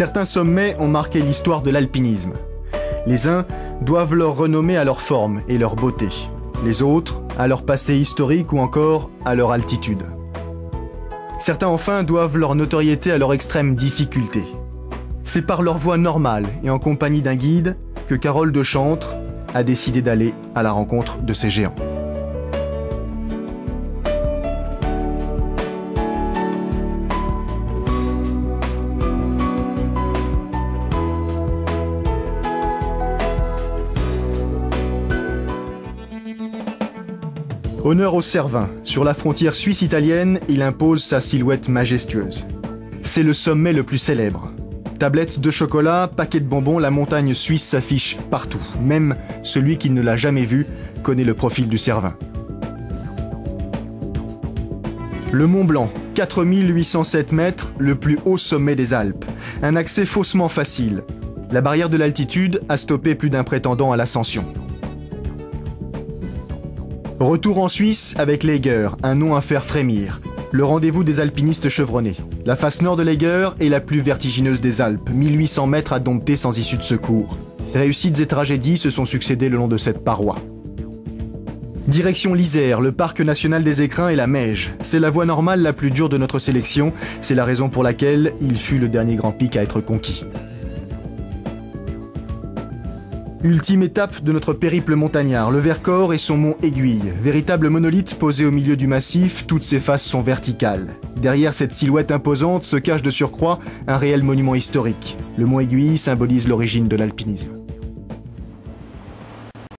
Certains sommets ont marqué l'histoire de l'alpinisme. Les uns doivent leur renommée à leur forme et leur beauté. Les autres, à leur passé historique ou encore à leur altitude. Certains enfin doivent leur notoriété à leur extrême difficulté. C'est par leur voie normale et en compagnie d'un guide que Carole de Chantre a décidé d'aller à la rencontre de ces géants. Honneur au Cervin, sur la frontière suisse-italienne, il impose sa silhouette majestueuse. C'est le sommet le plus célèbre. Tablettes de chocolat, paquets de bonbons, la montagne suisse s'affiche partout. Même celui qui ne l'a jamais vu connaît le profil du Cervin. Le Mont Blanc, 4807 mètres, le plus haut sommet des Alpes. Un accès faussement facile. La barrière de l'altitude a stoppé plus d'un prétendant à l'ascension. Retour en Suisse avec l'Eiger, un nom à faire frémir. Le rendez-vous des alpinistes chevronnés. La face nord de l'Eiger est la plus vertigineuse des Alpes, 1800 mètres à dompter sans issue de secours. Réussites et tragédies se sont succédées le long de cette paroi. Direction l'Isère, le parc national des Écrins et la Meije. C'est la voie normale la plus dure de notre sélection, c'est la raison pour laquelle il fut le dernier grand pic à être conquis. Ultime étape de notre périple montagnard, le Vercors et son mont Aiguille. Véritable monolithe posé au milieu du massif, toutes ses faces sont verticales. Derrière cette silhouette imposante se cache de surcroît un réel monument historique. Le mont Aiguille symbolise l'origine de l'alpinisme.